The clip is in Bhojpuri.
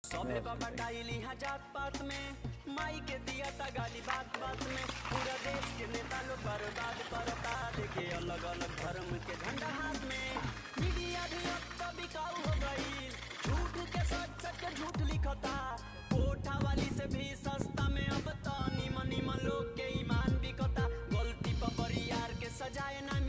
सबे बाबा डाइली हा जात पात में, माई के दिया था गाली बात बात में। पूरा देश के नेता लोग बर्बाद करता, देखे अलग अलग धर्म के झंडा हाथ में। मीडिया भी अब तो बिकाऊ हो गई, झूठ के सच सच के झूठ लिखता। कोठा वाली से भी